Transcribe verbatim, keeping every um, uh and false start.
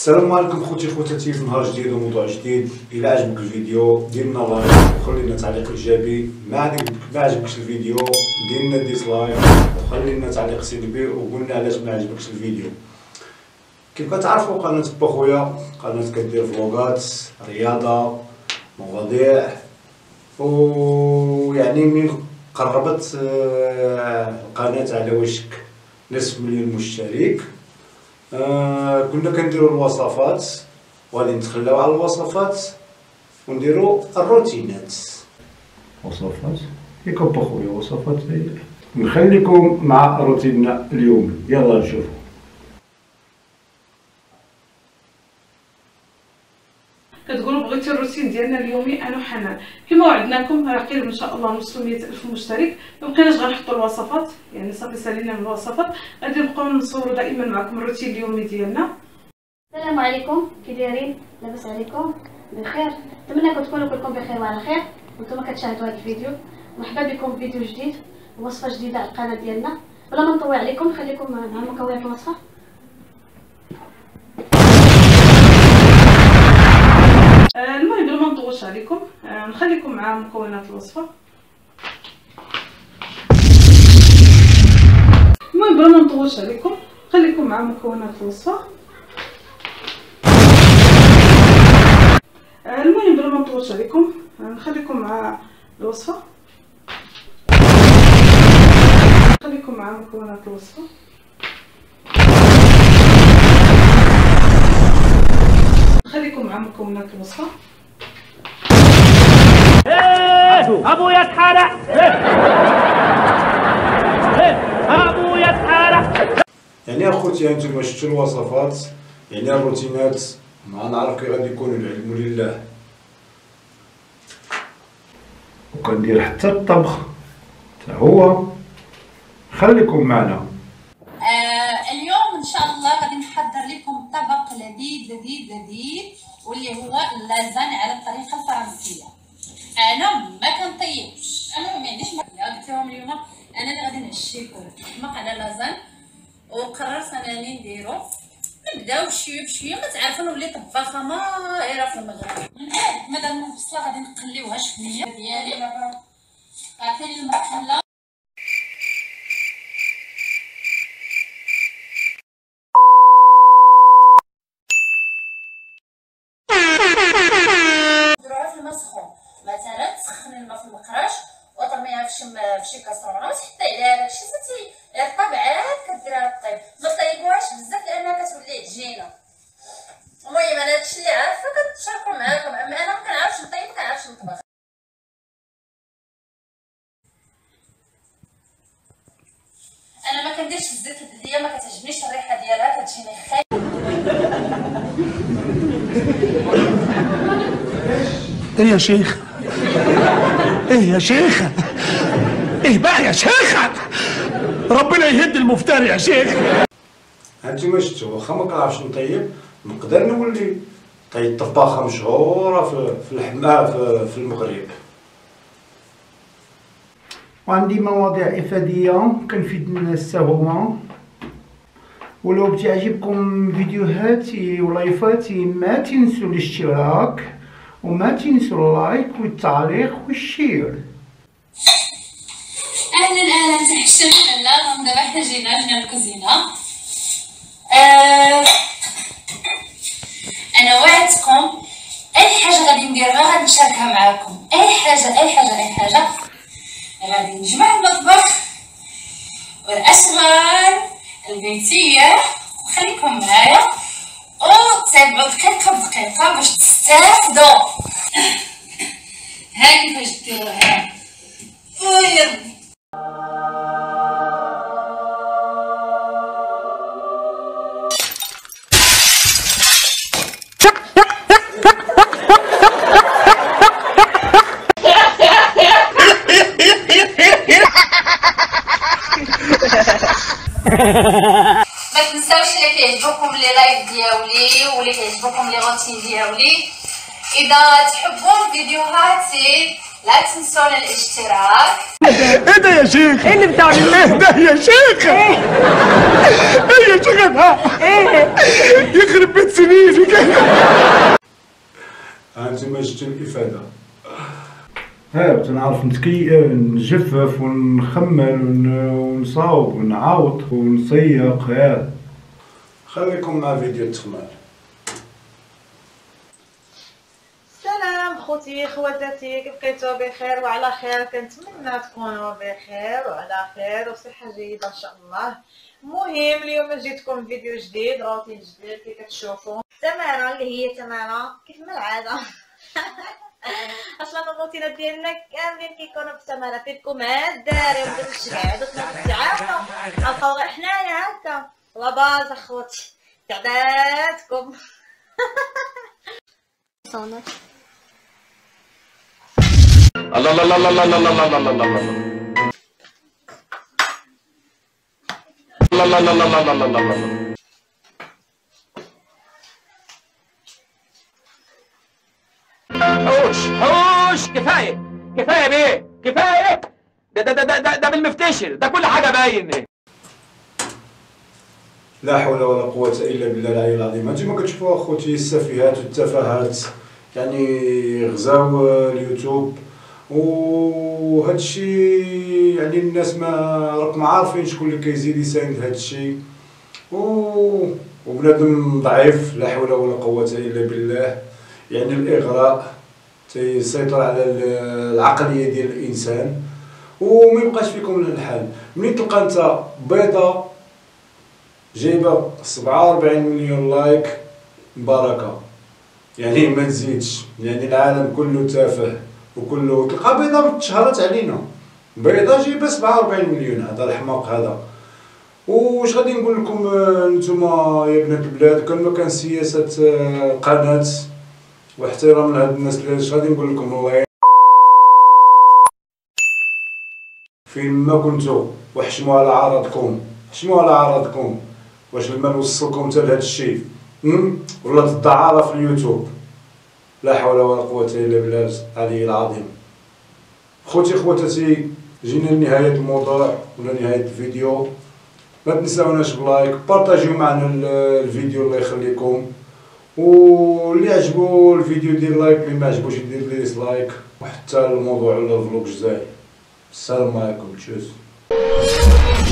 السلام عليكم خوتي خواتاتي، في نهار جديد وموضوع جديد. الى عجبك الفيديو دير لنا لايك وخلي لنا تعليق ايجابي. ما ما عجبكش الفيديو دير لنا ديسلايك وخلي لنا تعليق سلبي وقول لنا علاش ما عجبكش الفيديو. كيف كتعرفوا قناه با خويا قناه كدير فلوغات رياضه مواضيع، ويعني من قربت القناه على وشك نصف مليون مشترك. آه كنا كنديروا الوصفات وغادي نتخلاو على الوصفات ونديروا الروتينات. وصفات ياك با خويا وصفات نخليكم مع روتيننا اليومي. يلا نشوفوا. كتقولوا بغيتي الروتين ديالنا اليومي انا وحنان كما وعدناكم. راه قريب ان شاء الله نوصلوا مية الف مشترك. ما بقيناش غنحطوا الوصفات، يعني صافي سالينا من الوصفات، غادي نبقاو نصوروا دائما معكم الروتين اليومي ديالنا. السلام عليكم، كي دايرين؟ لاباس عليكم؟ بخير؟ نتمنىكم تكونوا كلكم بخير وعلى خير وانتم كتشاهدوا هذا الفيديو. مرحبا بكم في فيديو جديد ووصفه جديده على القناه ديالنا. بلا ما نطول عليكم خليكم مع مكونات الوصفه. المهم بلا ما نطولش عليكم نخليكم مع مكونات الوصفه. المهم بلا ما نطولش عليكم خليكم مع مكونات الوصفه. المهم بلا ما نطولش عليكم نخليكم مع الوصفه. خليكم مع مكونات الوصفه. خليكم مع مكونات الوصفه. ابويا اتحرق، ابويا اتحرق. يعني اخوتي انتم شفتوا الوصفات، يعني الروتينات ما نعرف كي غادي يكونوا، العلم لله. وكندير حتى الطبخ حتى هو. خليكم معنا. آه اليوم ان شاء الله غادي نحضر لكم طبق لذيذ لذيذ لذيذ واللي هو اللازاني على الطريقه الفرنسيه. انا ما كنطيبش، انا ما عنديش مقله. قلت لهم اليوم انا اللي غادي نعشيكم طبق على لازان، وقررت انني نديرو. نبداو بشويه بشويه، ما تعرفوا نولي طباخه ماهره في المغرب. من بعد ما درنا البصله غادي نقليوها شويه ديالي. عطيني المقله. مثلا تسخني الماء في المقراش وترميها في شي في شي كاسرونه وتحطي عليها داكشي صافي يرطب عاد كديرها طيب. ما طيبوهاش بزاف لانها كتولي عجينه. المهم انا هادشي اللي عارفه كنتشاركو معاكم، اما انا ما كنعرفش نطيب ما كنعرفش نطبخ. انا ما كنديرش الزيت الدهيه، ما كتعجبنيش الريحه ديالها كتجيني خايبه. ايه يا شيخ؟ ايه يا شيخ؟ ايه بقى يا شيخ؟ ربنا يهد المفتري يا شيخ. هانتوما شفتوا، واخا ما كنعرفش نطيب نقدر نولي طيب طباخه مشهوره في في الحمام في, في المغرب. وعندي مواضيع افاديه كنفيد الناس حتى هما. ولو بتعجبكم فيديوهاتي ولايفاتي ما تنسوا الاشتراك وما تنسوا اللايك والتعليق والشير. اهلا اهلا تحشمنا. لا دابا حنا جينا جينا الكوزينه. آه انا وعدتكم اي حاجه غادي نديرها غادي نشاركها معاكم. اي حاجه اي حاجه اي حاجه غادي نجمع المطبخ والاشغال البيتيه. وخليكم معايا وتابعوا دقيقه بدقيقه باش تستافدوا. ها كيفاش ديروها. ويربي ما تنساوش اللي كيعجبوكم لي لايف ديالي واللي كيعجبوكم لي روتين ديالي. اذا تحبوا فيديوهاتي لا تنسون الاشتراك. ايه ده يا شيخ؟ ايه اللي بتعمل؟ ايه ده يا شيخ؟ ايه ايه يا شيخ؟ ايه يخرب بيت سنيني. انتما شفتوا الافاده. ها تنعرف نتكي نجفف ونخمل ون- ونصاوب ونعاود ونسيق. ها خليكم مع فيديو التخمال. سلام خوتي خواتاتي، كيف بقيتو بخير وعلى خير؟ كنتمنى تكونوا بخير وعلى خير وصحه جيده ان شاء الله. المهم اليوم جيتكم فيديو جديد، روتين جديد كي كتشوفوا. تمارة اللي هي تمارة كيف ما العاده اصلا الروتينات ديالنا كاملين كيكونوا بالتمارة، فيكم ها الداري وبدات الشبع دوك تعاونوا نلقاو غير حنايا هكا لاباز اخوتي تعداتكم. صونت الله الله الله الله الله الله الله الله الله الله الله الله الله الله الله. حوش حوش كفايه كفايه بيه كفايه. ده ده ده ده ده بالمفتشر ده كل حاجه باين. لا حول ولا قوة إلا بالله العلي العظيم. هانتوما كتشوفوا أخوتي السفيهات والتفاهات، يعني غزاو اليوتيوب وهذا الشيء، يعني الناس ما راكم عارفين شكون اللي كيزيد يساند هذا الشيء، وبنادم ضعيف لا حول ولا قوة إلا بالله. يعني الإغراء تيسيطر على العقلية ديال الإنسان وما يبقاش فيكم الحل. ملي تلقى أنت بيضة جايبه سبعة وأربعين مليون لايك بركه، يعني ما تزيدش، يعني العالم كله تافه وكله تلقى بيضه تشهرت علينا، بيضه جايبه سبعة وأربعين مليون، هذا الحماق هذا. واش غادي نقول لكم نتوما يا بنات البلاد، كان ما كان سياسه القناه واحترام لهاد الناس اللي اش غادي نقول لكم والله فين ما كنتو وحشموا على عرضكم، حشموا على عرضكم. واش لما نوصلكم حتى لهذا الشيء ولا الدعاره في اليوتيوب؟ لا حول ولا قوه الا بالله العلي العظيم. خوتي خواتاتي، جينا لنهايه الموضوع ولا نهايه الفيديو. ما تنساوناش بلايك، بارطاجيو معنا الفيديو الله يخليكم، واللي عجبو الفيديو دير لايك، اللي ما عجبوش يدير ديسلايك، وحتى الموضوع ولا الفلوق جزائي. السلام عليكم، تشوز.